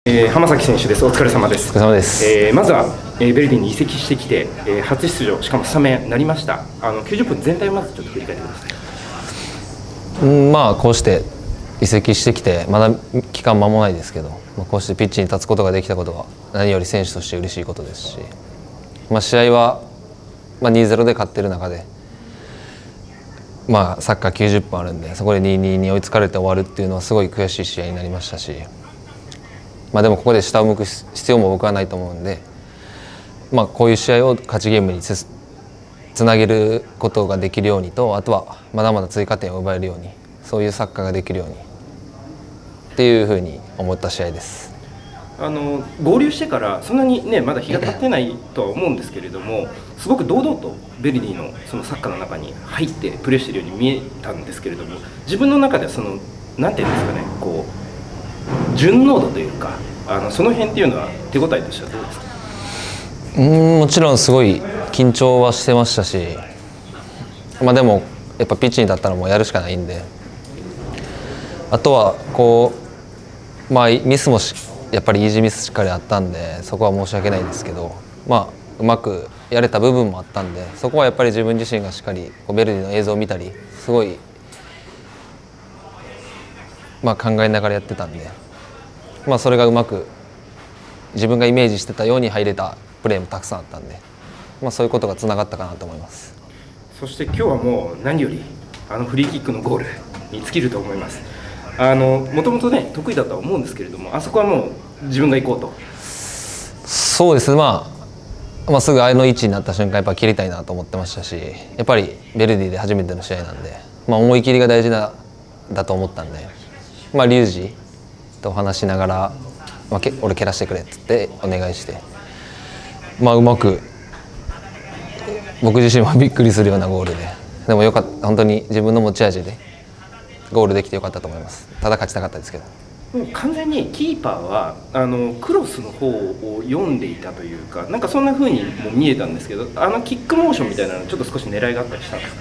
浜崎選手です。お疲れ様です。 お疲れ様です。 まずは、ベルディに移籍してきて、初出場、しかもスタメンになりました。90分全体をまずちょっと振り返ってください。 まあこうして移籍してきてまだ期間間もないですけど、こうしてピッチに立つことができたことは何より選手として嬉しいことですし、試合は2-0で勝っている中で、サッカー90分あるんで、そこで2-2に追いつかれて終わるっていうのはすごい悔しい試合になりましたし、でもここで下を向く必要も僕はないと思うんで、こういう試合を勝ちゲームにつなげることができるようにと、あとはまだまだ追加点を奪えるように、そういうサッカーができるようにっていうふうに思った試合です。 合流してからそんなにねまだ日が経ってないとは思うんですけれども、すごく堂々とベルディのそのサッカーの中に入ってプレーしているように見えたんですけれども、自分の中ではそのなんていうんですかね、こう順応度というか、その辺っていうのは手応えとしてはどうですか？ もちろんすごい緊張はしてましたし、でもやっぱピッチに立ったらもうやるしかないんで、あとはこうミスもやっぱりイージーミスしっかりあったんで、そこは申し訳ないんですけど、うまくやれた部分もあったんで、そこはやっぱり自分自身がしっかりベルディの映像を見たりすごい考えながらやってたんで、それがうまく自分がイメージしてたように入れたプレーもたくさんあったんで、そういうことがつながったかなと思います。 そして今日はもう何よりフリーキックのゴールに尽きると思います。もともとね得意だとは思うんですけれども、あそこはもう自分が行こうと。 そうですね、すぐあの位置になった瞬間やっぱ切りたいなと思ってましたし、やっぱりベルディで初めての試合なんで、思い切りが大事だと思ったんで、リュウジと話しながら、俺蹴らしてくれって言ってお願いして、うまく僕自身はびっくりするようなゴールでもよかった。本当に自分の持ち味でゴールできてよかったと思います。ただ勝ちたかったですけど。 もう完全にキーパーはクロスの方を読んでいたというか、なんかそんな風にも見えたんですけど、キックモーションみたいなのちょっと少し狙いがあったりしたん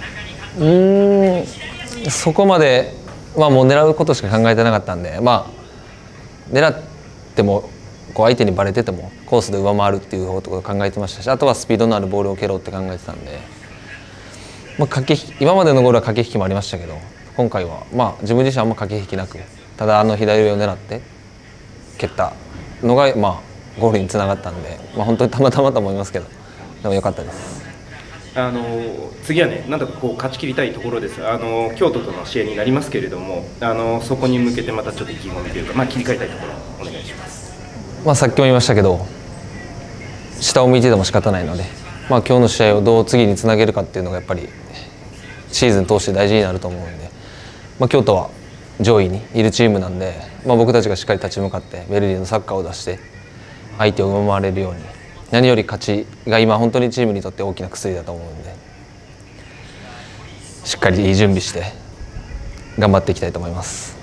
ですか？ そこまで、もう狙うことしか考えてなかったんで、狙っても相手にバレててもコースで上回るっていうことを考えてましたし、あとはスピードのあるボールを蹴ろうって考えてたんで、今までのゴールは駆け引きもありましたけど、今回は自分自身はあんま駆け引きなく、ただ左上を狙って蹴ったのがゴールにつながったんで、本当にたまたまと思いますけど、でも良かったです。 次はね、なんとかこう勝ち切りたいところです。京都との試合になりますけれども、そこに向けてまたちょっと意気込みというか、切り替えたいところお願いします。 さっきも言いましたけど、下を向いてても仕方ないので、今日の試合をどう次につなげるかっていうのがやっぱりシーズン通して大事になると思うんで、京都は上位にいるチームなんで、僕たちがしっかり立ち向かってベルディのサッカーを出して相手を上回れるように、何より勝ちが今本当にチームにとって大きな薬だと思うんで、しっかりいい準備して頑張っていきたいと思います。